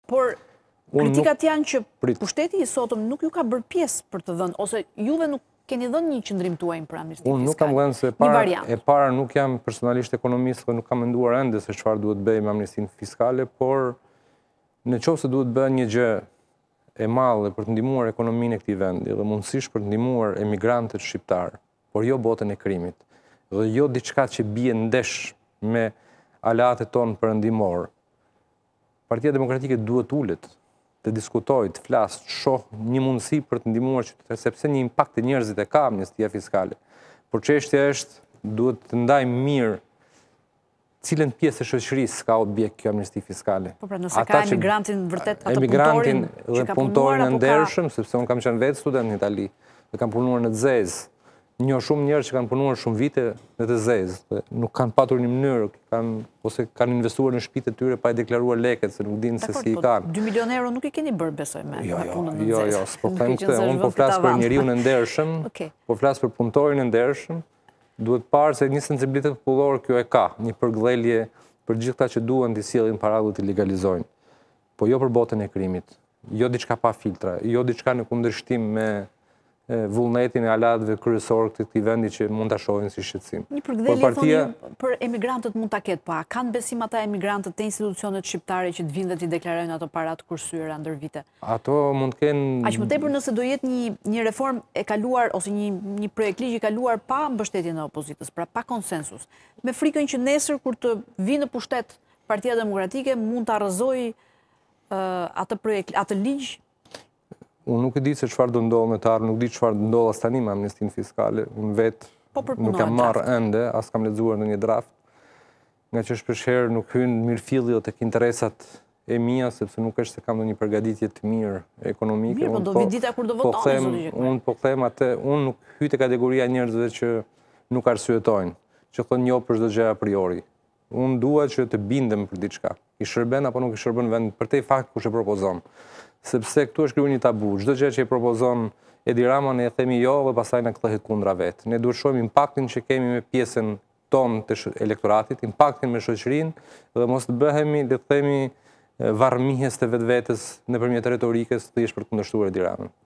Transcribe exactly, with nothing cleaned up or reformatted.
Por kritikat janë që pushteti i sotëm nuk ju ka bërë pjesë për të dhënë, ose juve nuk keni dhënë një qëndrim tuaj për amnistia fiskale. Unë nuk kam dhënë se e para nuk jam personalisht ekonomist, dhe nuk kam menduar ende se çfarë duhet bëj me amnistinë fiskale, por në qoftë se duhet bëjë një gjë e madhe për të ndihmuar ekonominë e këtij vendi dhe mundësisht për të ndihmuar emigrantët shqiptar, por jo botën e krimit, dhe jo diçka që bie ndesh me aleatet tonë perëndimor. Partia Demokratike duhet ulet, të diskutoj, të flasë, të shohë një mundësi për të ndihmuar qytetarët, sepse një impakt të njerëzit e ka amnistia fiskale. Por çështja është, duhet të ndajmë mirë cilën pjesë e shoqërisë ka objekt kjo amnisti fiskale. Po pra nëse ka emigrantin vërtet atë punëtorin që ka punuar në ndershëm, sepse unë kam qenë vetë student në Itali dhe kam punuar në zezë. Njoh shumë njerëz që kanë punuar shumë vite në të zezë, nuk kanë patur një mënyrë, ose kanë investuar në shtëpitë e tyre pa i deklaruar lekët, se nuk dinë se si i kanë. dy milion euro nuk i keni bërë, besoj, me punën në zezë. Jo, jo, s'po them këtë, unë po flas për njeriu në ndershëm, po flas për punëtorin në ndershëm. Duhet parë se një sensibilitet popullor kjo e ka, një përgdhelje për gjithë ata që duan të sjellin para dhe të legalizojnë. Po jo për botën e krimit, jo diçka pa filtra, jo diçka në kundërshtim me vullnetin e alatëve kryesor të këtij vendi që mund ta shohin si shqetësim. Një përgdhelje thoni për emigrantët mund ta ketë, po a kanë besim ata emigrantët te institucionet shqiptare që të vinë dhe t'i deklarojnë ato parat kursyera ndër vite? Ato mund të kenë Aq më tepër nëse do jetë një një reformë e kaluar ose një një projekt ligj i kaluar pa mbështetjen e opozitës, pra pa konsensus. Me frikën që nesër kur të vinë në pushtet Partia Demokratike mund ta arrëzojë atë projekt, atë ligj. Unë nuk e di se çfarë do ndodhë me të ardhmen, nuk di çfarë do ndodhë as tani me amnistinë fiskale. Unë vetë nuk kam marrë ende, as kam lexuar në një draft, nga që shpeshherë nuk hyn mirëfilli tek interesat e mia, sepse nuk është se kam ndonjë përgatitje të mirë ekonomike. Mirë, po do vi dita kur do votoni. Unë po them atë, unë nuk hyj te kategoria e njerëzve që nuk arsyetojnë, që thonë jo për çdo gjë a priori. Unë dua që të bindem për diçka. I shërben apo nuk i shërben vend për te fakt kush e propozon. Sepse këtu është krijuar një tabu. Çdo gjë që e propozon Edi Rama ne e themi jo dhe pastaj na kthehet kundra vet. Ne duhet shohim impaktin që kemi me pjesën tonë të elektoratit, impaktin me shoqërinë dhe mos të bëhemi, le të themi, varrëmihes të vetvetes nëpërmjet retorikës thjesht për të kundërshtuar Edi Ramën.